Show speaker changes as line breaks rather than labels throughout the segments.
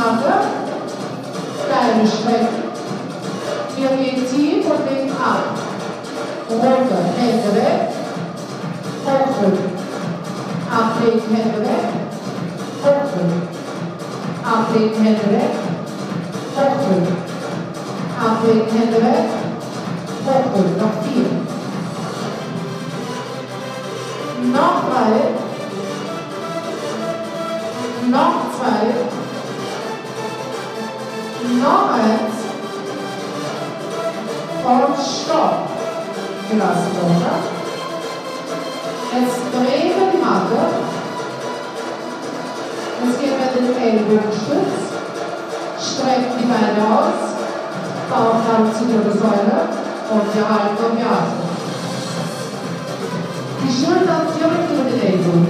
machen. Kleine Strecken. Wir gehen tief und legen ab. Runter, Hände weg. Hochdrücken. Ablegen, Hände weg. Hochdrücken. Ablegen, Hände weg. Hochdrücken. Ablegen, Hände weg. Hochdrücken. Noch 4. Noch 3. Noch 2. Noch 1. Und Stopp. Gelassen runter. Jetzt drehen wir die Matte. Jetzt gehen wir den Ellbogenstütz. Strecken die Beine aus. Bauchnabel zu der Säule. Und wir halten und wir atmen. Die Schultern direkt über den Ellbogen.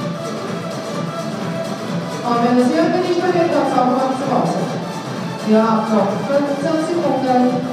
Und wenn es irgendwie nicht mehr geht, dann saugen wir zu Hause. Wir haben noch 15 Sekunden.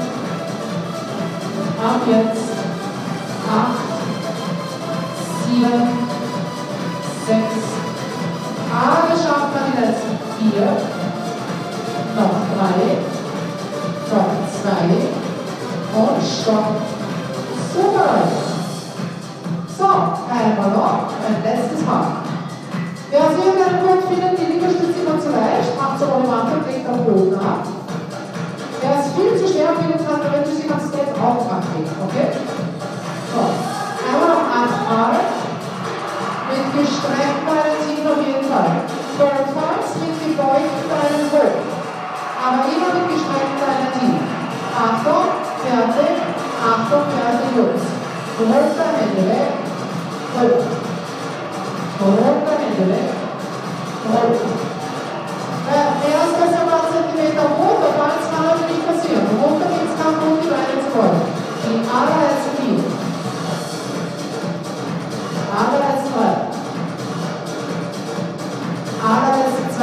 Ab jetzt 8, 7, 6. Wir schaffen wir die letzten 4. Noch 3. Noch 2. Und Stopp. Super. So, einmal noch. Ein letztes Mal. Wer aus irgendeinem Grund findet, die Liegestütze immer zu leicht, macht so eine Matte und legt am Boden ab. Wer es viel zu schwer findet, kann man die Kapazität auch machen. Okay? So, einmal noch 8 Mal. Mit gestreckten Beinen ziehen auf jeden Fall. Notfalls mit gebeugten Beinen hoch. Aber immer mit gestreckten Beinen tief. Achtung, fertig. Achtung, fertig, los. Runter, Hände weg. Hoch. Runter, Hände weg. Hoch. Erst das ein paar Zentimeter runter, ganz kann das nicht passieren. Runter geht es kaum um die Beine zu wollen. Die allerletzte 4. Allerletzte 3. Allerletzte 2.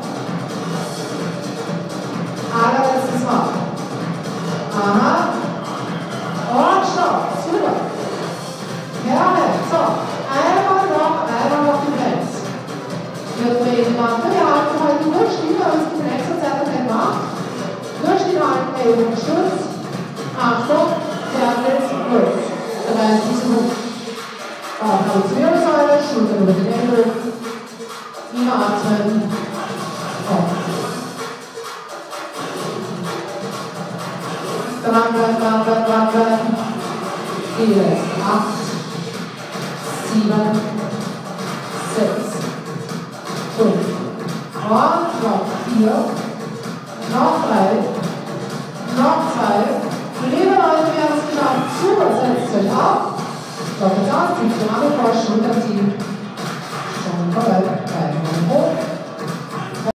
Allerletztes Mal. Aha. Und Stopp. Super. Perfekt. So. Einmal noch die Bremse. Wir drehen die Matte. Wir halten heute durch, weil es in nächster Zeit nicht macht. Durch die Hand, Ellbogenstütz. Achtung, fertig, los. 30 Sekunden. Bauchnabel zur Wirbelsäule, Schultern über den Ellbogen. Immer atmen. Dranbleiben. 4, 8, 7, 6, 5. Und noch 4, noch 3, noch 2. Liebe Leute, wir haben es geschafft. Super, setzt euch auf. Stopp jetzt aus, zieht die Arme vor, Schultern ziehen.